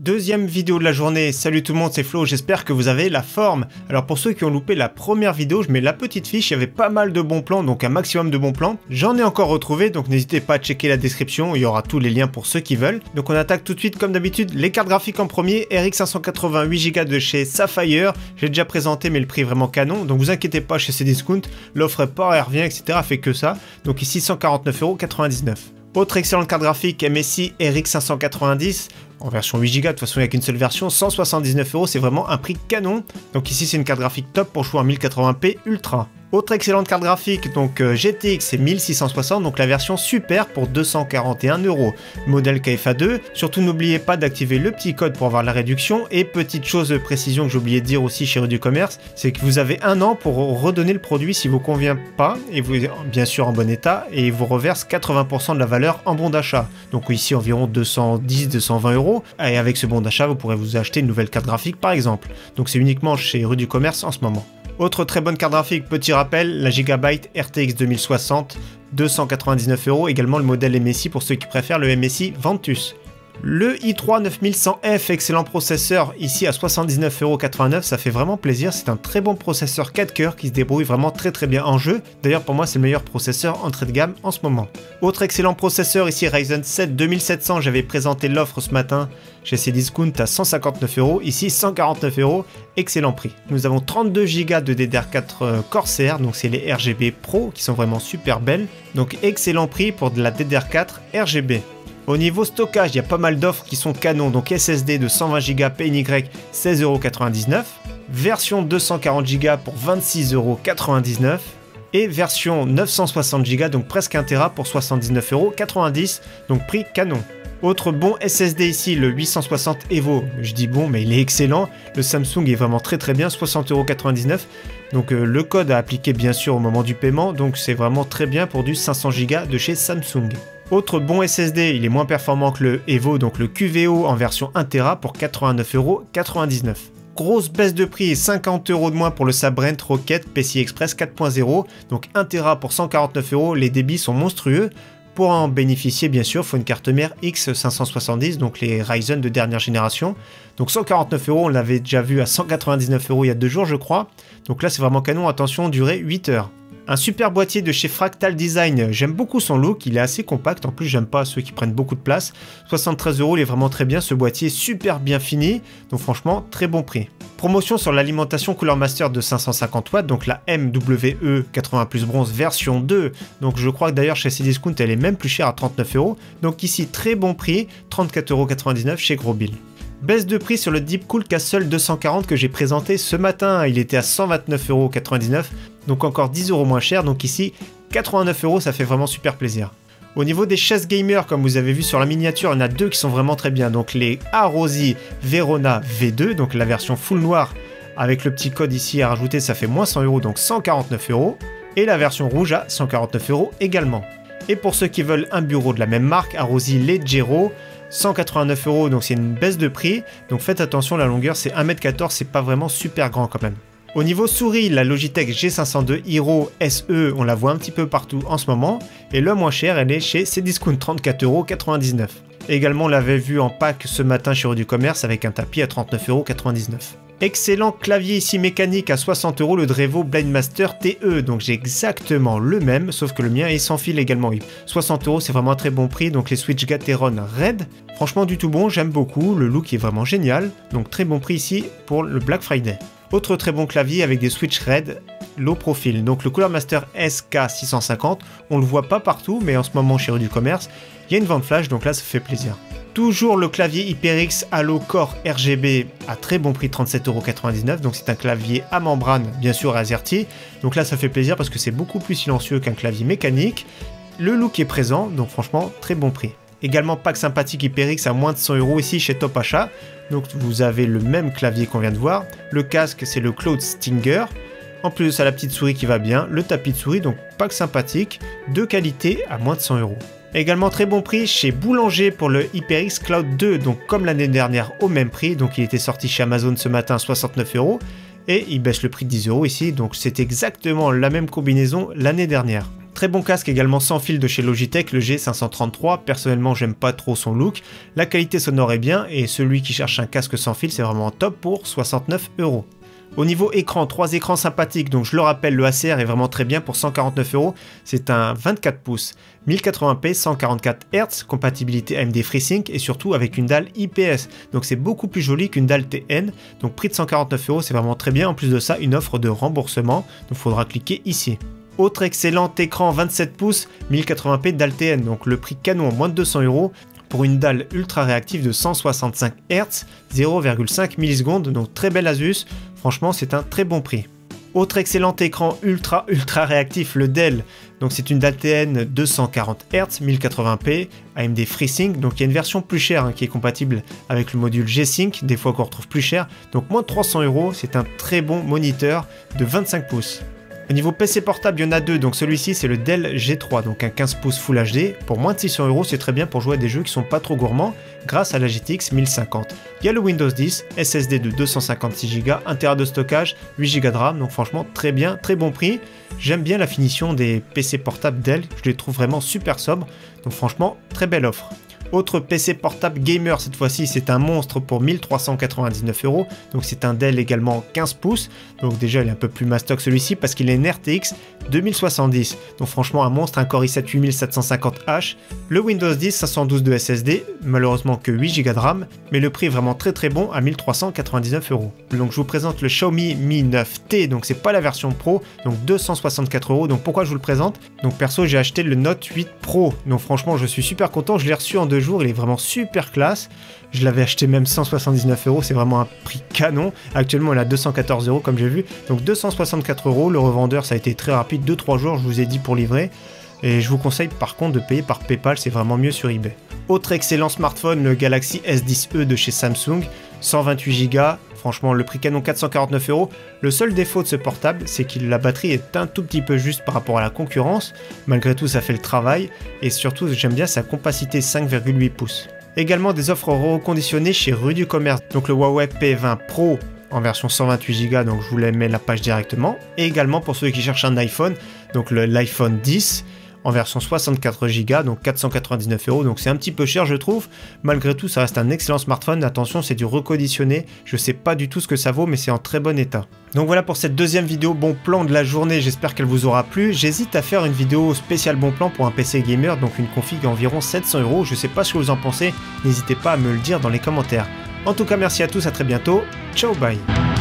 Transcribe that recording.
Deuxième vidéo de la journée, salut tout le monde, c'est Flo, j'espère que vous avez la forme. Alors pour ceux qui ont loupé la première vidéo, je mets la petite fiche, il y avait pas mal de bons plans, donc un maximum de bons plans. J'en ai encore retrouvé, donc n'hésitez pas à checker la description, il y aura tous les liens pour ceux qui veulent. Donc on attaque tout de suite comme d'habitude, les cartes graphiques en premier, RX 580 8Go de chez Sapphire. J'ai déjà présenté mais le prix est vraiment canon, donc vous inquiétez pas chez Cdiscount, l'offre est pas, elle revient, etc. fait que ça. Donc ici 149,99 €. Autre excellente carte graphique, MSI RX 590 en version 8Go, de toute façon il n'y a qu'une seule version, 179 €, c'est vraiment un prix canon. Donc ici c'est une carte graphique top pour jouer en 1080p Ultra. Autre excellente carte graphique, donc GTX c'est 1660, donc la version super pour 241 €. Modèle KFA2, surtout n'oubliez pas d'activer le petit code pour avoir la réduction. Et petite chose de précision que j'ai oublié de dire aussi chez Rue du Commerce, c'est que vous avez un an pour redonner le produit si vous convient pas, et vous bien sûr en bon état, et il vous reverse 80% de la valeur en bon d'achat. Donc ici environ 210-220 €, et avec ce bon d'achat vous pourrez vous acheter une nouvelle carte graphique par exemple. Donc c'est uniquement chez Rue du Commerce en ce moment. Autre très bonne carte graphique, petit rappel, la Gigabyte RTX 2060, 299 €, également le modèle MSI pour ceux qui préfèrent le MSI Ventus. Le i3 9100F, excellent processeur, ici à 79,89 €, ça fait vraiment plaisir, c'est un très bon processeur 4 coeurs qui se débrouille vraiment très bien en jeu. D'ailleurs pour moi c'est le meilleur processeur entrée de gamme en ce moment. Autre excellent processeur, ici Ryzen 7 2700, j'avais présenté l'offre ce matin chez Cdiscount à 159 €, ici 149 €, excellent prix. Nous avons 32 Go de DDR4 Corsair, donc c'est les RGB Pro qui sont vraiment super belles, donc excellent prix pour de la DDR4 RGB. Au niveau stockage, il y a pas mal d'offres qui sont canons, donc SSD de 120 Go PNY 16,99 €, version 240 Go pour 26,99 € et version 960 Go, donc presque 1 Tera pour 79,90 €, donc prix canon. Autre bon SSD ici, le 860 Evo, je dis bon mais il est excellent, le Samsung est vraiment très bien, 60,99 €, donc le code à appliquer bien sûr au moment du paiement, donc c'est vraiment très bien pour du 500 Go de chez Samsung. Autre bon SSD, il est moins performant que le Evo, donc le QVO en version 1 Tera pour 89,99 €. Grosse baisse de prix et 50 € de moins pour le Sabrent Rocket PCI Express 4.0, donc 1 Tera pour 149 €, les débits sont monstrueux. Pour en bénéficier, bien sûr, il faut une carte mère X570, donc les Ryzen de dernière génération. Donc 149 €, on l'avait déjà vu à 199 € il y a 2 jours, je crois. Donc là, c'est vraiment canon, attention, durée 8 heures. Un super boîtier de chez Fractal Design, j'aime beaucoup son look, il est assez compact, en plus j'aime pas ceux qui prennent beaucoup de place. 73 €, il est vraiment très bien, ce boîtier super bien fini, donc franchement très bon prix. Promotion sur l'alimentation Cooler Master de 550 watts, donc la MWE 80 plus bronze version 2, donc je crois que d'ailleurs chez Cdiscount elle est même plus chère à 39 €, donc ici très bon prix, 34,99 € chez Grosbill. Baisse de prix sur le Deepcool Castle 240 que j'ai présenté ce matin, il était à 129,99 €, donc encore 10 € moins cher, donc ici 89 €, ça fait vraiment super plaisir. Au niveau des chaises gamer, comme vous avez vu sur la miniature, il y en a deux qui sont vraiment très bien, donc les Arosi Verona V2, donc la version full noire, avec le petit code ici à rajouter, ça fait moins 100 €, donc 149 €, et la version rouge à 149 € également. Et pour ceux qui veulent un bureau de la même marque, Arosi Leggero, 189 €, donc c'est une baisse de prix, donc faites attention, la longueur c'est 1,14 m, c'est pas vraiment super grand quand même. Au niveau souris, la Logitech G502 Hero SE, on la voit un petit peu partout en ce moment, et le moins cher, elle est chez Cdiscount, 34,99 €. Également, on l'avait vu en pack ce matin chez Rue du Commerce avec un tapis à 39,99 €. Excellent clavier ici mécanique à 60 €, le Drevo Blindmaster TE, donc j'ai exactement le même, sauf que le mien est sans fil également. 60 €, c'est vraiment un très bon prix, donc les Switch Gateron Red, franchement du tout bon, j'aime beaucoup, le look est vraiment génial, donc très bon prix ici pour le Black Friday. Autre très bon clavier avec des Switch Red low profile, donc le Cooler Master SK650, on le voit pas partout, mais en ce moment chez Rue du Commerce, il y a une vente flash, donc là ça fait plaisir. Toujours le clavier HyperX Halo Core RGB à très bon prix, 37,99 €, donc c'est un clavier à membrane, bien sûr AZERTY, donc là ça fait plaisir parce que c'est beaucoup plus silencieux qu'un clavier mécanique, le look est présent, donc franchement très bon prix. Également pack sympathique HyperX à moins de 100 € ici chez Top Achat, donc vous avez le même clavier qu'on vient de voir, le casque c'est le Cloud Stinger, en plus de ça la petite souris qui va bien, le tapis de souris, donc pack sympathique, de qualité à moins de 100 €. Également très bon prix chez Boulanger pour le HyperX Cloud 2, donc comme l'année dernière au même prix, donc il était sorti chez Amazon ce matin à 69 € et il baisse le prix de 10 € ici, donc c'est exactement la même combinaison l'année dernière. Très bon casque également sans fil de chez Logitech, le G533, personnellement j'aime pas trop son look, la qualité sonore est bien et celui qui cherche un casque sans fil c'est vraiment top pour 69 €. Au niveau écran, 3 écrans sympathiques, donc je le rappelle, le ACR est vraiment très bien pour 149 €. C'est un 24 pouces, 1080p, 144 Hz, compatibilité AMD FreeSync et surtout avec une dalle IPS. Donc c'est beaucoup plus joli qu'une dalle TN. Donc prix de 149 €, c'est vraiment très bien. En plus de ça, une offre de remboursement. Donc il faudra cliquer ici. Autre excellent écran 27 pouces, 1080p dalle TN. Donc le prix canon, moins de 200 €. Pour une dalle ultra réactive de 165 Hz, 0,5 millisecondes, donc très belle Asus, franchement c'est un très bon prix. Autre excellent écran ultra réactif, le Dell, donc c'est une dalle TN 240 Hz, 1080p, AMD FreeSync, donc il y a une version plus chère qui est compatible avec le module G-Sync, des fois qu'on retrouve plus cher, donc moins de 300 €, c'est un très bon moniteur de 25 pouces. Au niveau PC portable, il y en a deux, donc celui-ci c'est le Dell G3, donc un 15 pouces Full HD. Pour moins de 600 €, c'est très bien pour jouer à des jeux qui sont pas trop gourmands grâce à la GTX 1050. Il y a le Windows 10, SSD de 256 Go, 1 Tera de stockage, 8 Go de RAM, donc franchement très bien, très bon prix. J'aime bien la finition des PC portables Dell, je les trouve vraiment super sobres, donc franchement très belle offre. Autre PC portable gamer, cette fois-ci c'est un monstre pour 1399 €, donc c'est un Dell également 15 pouces, donc déjà il est un peu plus mastoc celui-ci parce qu'il est une RTX 2070, donc franchement un monstre, un Core i7 8750H, le Windows 10 512 de SSD, malheureusement que 8 Go de RAM, mais le prix est vraiment très bon à 1399 €. Donc je vous présente le Xiaomi Mi 9T, donc c'est pas la version Pro, donc 264 €, donc pourquoi je vous le présente? Donc perso j'ai acheté le Note 8 Pro, donc franchement je suis super content, je l'ai reçu en 2 jours, il est vraiment super classe. Je l'avais acheté même 179 €, c'est vraiment un prix canon. Actuellement, il est à 214 € comme j'ai vu. Donc 264 €, le revendeur, ça a été très rapide, 2-3 jours, je vous ai dit pour livrer. Et je vous conseille par contre de payer par PayPal, c'est vraiment mieux sur eBay. Autre excellent smartphone, le Galaxy S10e de chez Samsung, 128 Go. Franchement, le prix canon 449 €. Le seul défaut de ce portable, c'est que la batterie est un tout petit peu juste par rapport à la concurrence. Malgré tout, ça fait le travail. Et surtout, j'aime bien sa compacité 5,8 pouces. Également des offres reconditionnées chez Rue du Commerce. Donc le Huawei P20 Pro en version 128 Go, donc je vous mets la page directement. Et également pour ceux qui cherchent un iPhone, donc l'iPhone 10 en version 64 Go, donc 499 €, donc c'est un petit peu cher je trouve. Malgré tout, ça reste un excellent smartphone. Attention, c'est du reconditionné. Je sais pas du tout ce que ça vaut, mais c'est en très bon état. Donc voilà pour cette deuxième vidéo bon plan de la journée. J'espère qu'elle vous aura plu. J'hésite à faire une vidéo spéciale bon plan pour un PC gamer, donc une config à environ 700 €. Je sais pas ce que vous en pensez. N'hésitez pas à me le dire dans les commentaires. En tout cas, merci à tous, à très bientôt. Ciao, bye.